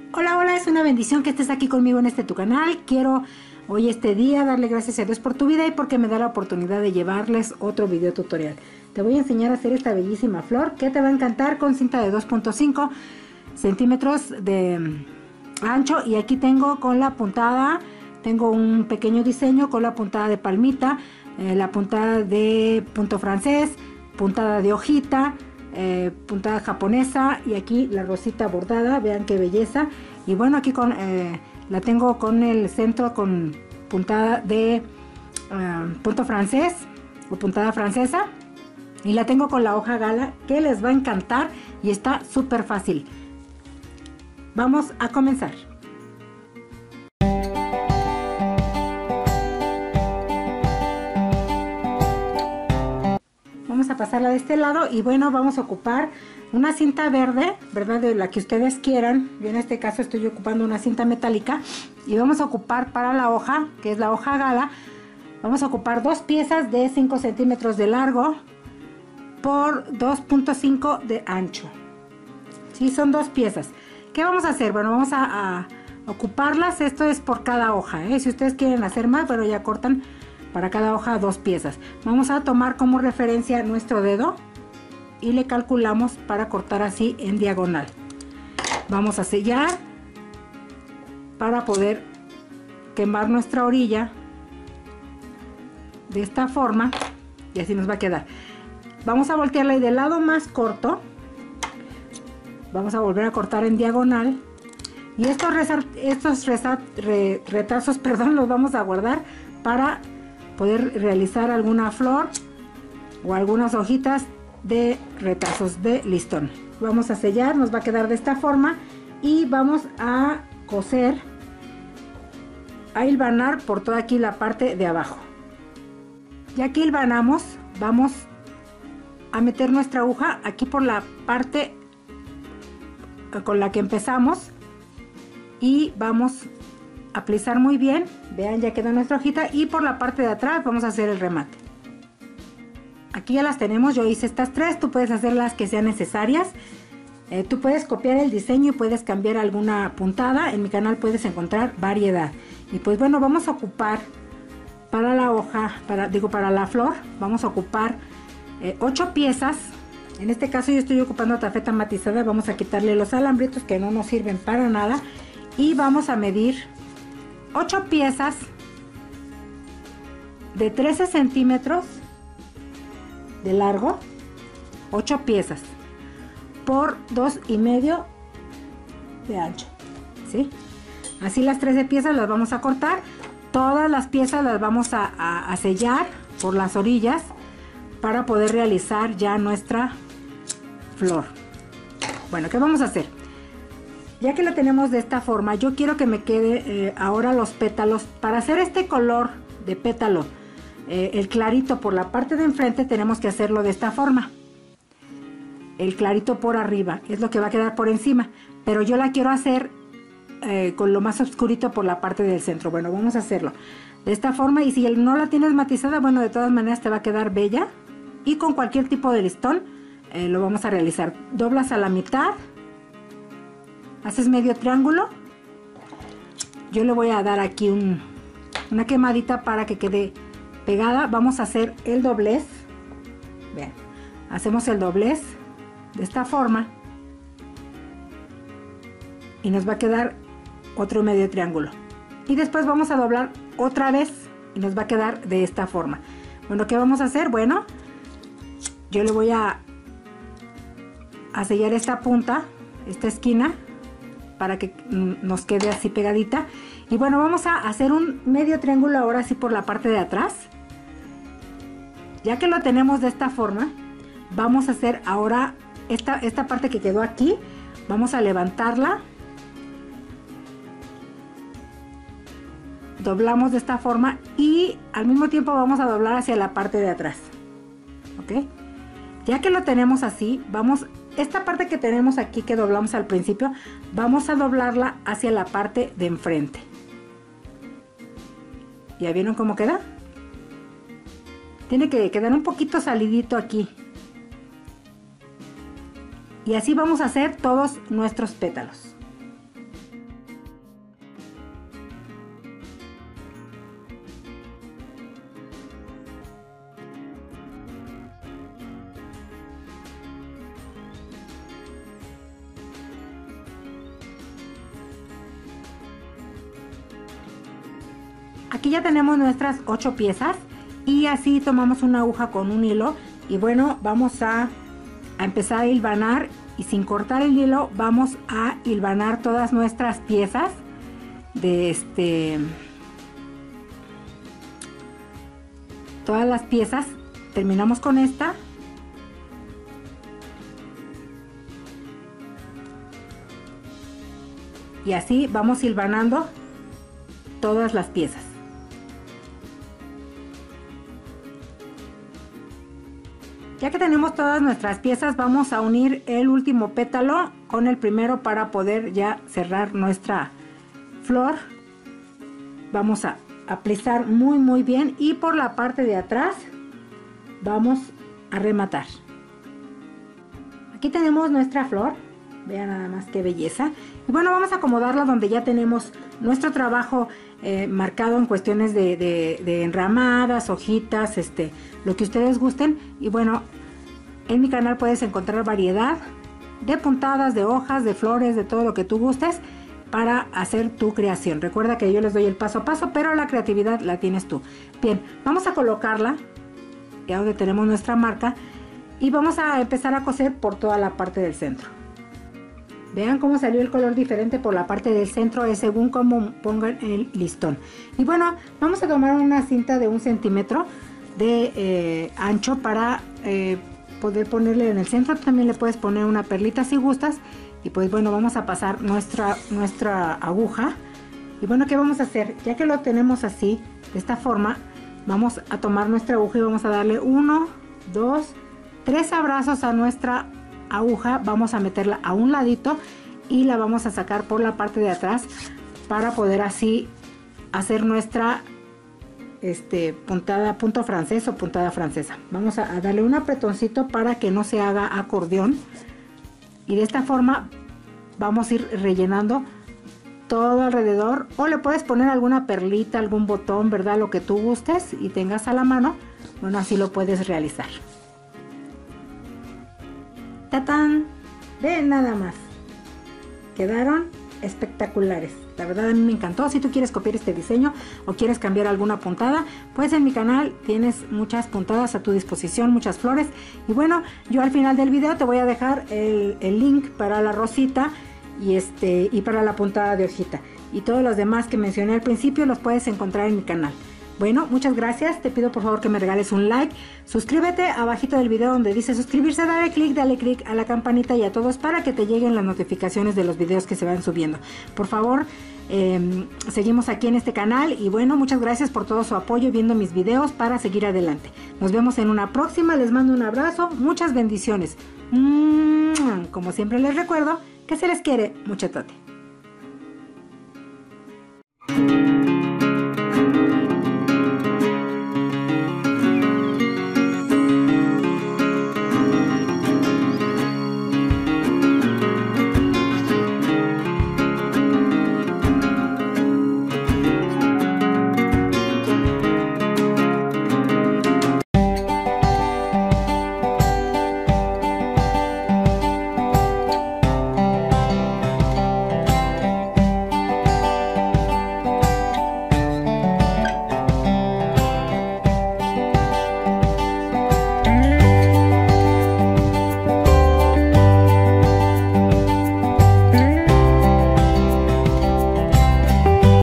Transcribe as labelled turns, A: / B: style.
A: Hola, hola, es una bendición que estés aquí conmigo en tu canal. Quiero hoy este día darle gracias a Dios por tu vida y porque me da la oportunidad de llevarles otro video tutorial. Te voy a enseñar a hacer esta bellísima flor que te va a encantar con cinta de 2.5 centímetros de ancho, y aquí tengo con la puntada, tengo un pequeño diseño con la puntada de palmita, la puntada de punto francés, puntada de hojita, puntada japonesa, y aquí la rosita bordada. Vean qué belleza. Y bueno, aquí con la tengo con el centro con puntada de punto francés o puntada francesa, y la tengo con la hoja gala que les va a encantar y está súper fácil. Vamos a comenzar. Vamos a pasarla de este lado y bueno, vamos a ocupar una cinta verde, ¿verdad? De la que ustedes quieran. Yo en este caso estoy ocupando una cinta metálica, y vamos a ocupar para la hoja, que es la hoja gala, vamos a ocupar dos piezas de 5 centímetros de largo por 2.5 de ancho. Sí, son dos piezas. ¿Qué vamos a hacer? Bueno, vamos a ocuparlas. Esto es por cada hoja, ¿eh? Si ustedes quieren hacer más, bueno, ya cortan para cada hoja dos piezas. Vamos a tomar como referencia nuestro dedo y le calculamos para cortar así en diagonal. Vamos a sellar para poder quemar nuestra orilla de esta forma, y así nos va a quedar. Vamos a voltearla, y del lado más corto vamos a volver a cortar en diagonal, y estos retazos, perdón, los vamos a guardar para poder realizar alguna flor o algunas hojitas de retazos de listón. Vamos a sellar, nos va a quedar de esta forma, y vamos a coser, a hilvanar por toda aquí la parte de abajo. Ya que hilvanamos, vamos a meter nuestra aguja aquí por la parte con la que empezamos, y vamos a alisar muy bien. Vean, ya quedó nuestra hojita, y por la parte de atrás vamos a hacer el remate. Aquí ya las tenemos. Yo hice estas tres, tú puedes hacer las que sean necesarias. Tú puedes copiar el diseño y puedes cambiar alguna puntada. En mi canal puedes encontrar variedad. Y pues bueno, vamos a ocupar para la hoja, para la flor, vamos a ocupar 8 piezas. En este caso yo estoy ocupando tafeta matizada. Vamos a quitarle los alambritos que no nos sirven para nada, y vamos a medir 8 piezas de 13 centímetros de largo, 8 piezas por 2,5 de ancho, ¿sí? Así las 13 piezas las vamos a cortar. Todas las piezas las vamos a sellar por las orillas para poder realizar ya nuestra flor. Bueno, ¿qué vamos a hacer? Ya que la tenemos de esta forma, yo quiero que me quede ahora los pétalos. Para hacer este color de pétalo, el clarito por la parte de enfrente, tenemos que hacerlo de esta forma. El clarito por arriba es lo que va a quedar por encima, pero yo la quiero hacer con lo más oscurito por la parte del centro. Bueno, vamos a hacerlo de esta forma, y si no la tienes matizada, bueno, de todas maneras te va a quedar bella, y con cualquier tipo de listón lo vamos a realizar. Doblas a la mitad, haces medio triángulo. Yo le voy a dar aquí una quemadita para que quede pegada. Vamos a hacer el doblez. Vean, hacemos el doblez de esta forma, y nos va a quedar otro medio triángulo, y después vamos a doblar otra vez y nos va a quedar de esta forma. Bueno, ¿qué vamos a hacer? Bueno, yo le voy a sellar esta punta, esta esquina, para que nos quede así pegadita. Y bueno, vamos a hacer un medio triángulo ahora sí por la parte de atrás. Ya que lo tenemos de esta forma, vamos a hacer ahora esta parte que quedó aquí, vamos a levantarla, doblamos de esta forma, y al mismo tiempo vamos a doblar hacia la parte de atrás. ¿Ok? Ya que lo tenemos así, esta parte que tenemos aquí que doblamos al principio, vamos a doblarla hacia la parte de enfrente. ¿Ya vieron cómo queda? Tiene que quedar un poquito salidito aquí. Y así vamos a hacer todos nuestros pétalos. aquí ya tenemos nuestras 8 piezas y así tomamos una aguja con un hilo y bueno, vamos a empezar a hilvanar y sin cortar el hilo vamos a hilvanar todas nuestras piezas de todas las piezas. Terminamos con esta y así vamos hilvanando todas las piezas. Ya que tenemos todas nuestras piezas, vamos a unir el último pétalo con el primero para poder ya cerrar nuestra flor. Vamos a aplizar muy bien y por la parte de atrás vamos a rematar. Aquí tenemos nuestra flor, vean nada más qué belleza. Y bueno, vamos a acomodarla donde ya tenemos nuestro trabajo marcado en cuestiones de enramadas, hojitas, lo que ustedes gusten. Y bueno, en mi canal puedes encontrar variedad de puntadas, de hojas, de flores, de todo lo que tú gustes para hacer tu creación. Recuerda que yo les doy el paso a paso, pero la creatividad la tienes tú. Bien, vamos a colocarla ya donde tenemos nuestra marca y vamos a empezar a coser por toda la parte del centro. Vean cómo salió el color diferente por la parte del centro, es según cómo pongan el listón. Y bueno, vamos a tomar una cinta de 1 centímetro de ancho para poder ponerle en el centro. También le puedes poner una perlita si gustas. Y pues bueno, vamos a pasar nuestra aguja. Y bueno, ¿qué vamos a hacer? Ya que lo tenemos así, de esta forma, vamos a tomar nuestra aguja y vamos a darle 1, 2, 3 abrazos a nuestra aguja. Vamos a meterla a un ladito y la vamos a sacar por la parte de atrás para poder así hacer nuestra puntada, punto francés o puntada francesa. Vamos a darle un apretoncito para que no se haga acordeón y de esta forma vamos a ir rellenando todo alrededor, o le puedes poner alguna perlita, algún botón, verdad, lo que tú gustes y tengas a la mano. Bueno, así lo puedes realizar. ¡Tatán! Ven nada más, quedaron espectaculares. La verdad a mí me encantó. Si tú quieres copiar este diseño o quieres cambiar alguna puntada, pues en mi canal tienes muchas puntadas a tu disposición, muchas flores. Y bueno, yo al final del video te voy a dejar el link para la rosita y para la puntada de hojita. Y todos los demás que mencioné al principio los puedes encontrar en mi canal. Bueno, muchas gracias. Te pido por favor que me regales un like. Suscríbete abajito del video donde dice suscribirse. Dale click a la campanita y a todos para que te lleguen las notificaciones de los videos que se van subiendo. Por favor, seguimos aquí en este canal. Y bueno, muchas gracias por todo su apoyo viendo mis videos para seguir adelante. Nos vemos en una próxima. Les mando un abrazo. Muchas bendiciones. Como siempre les recuerdo que se les quiere mucho tote.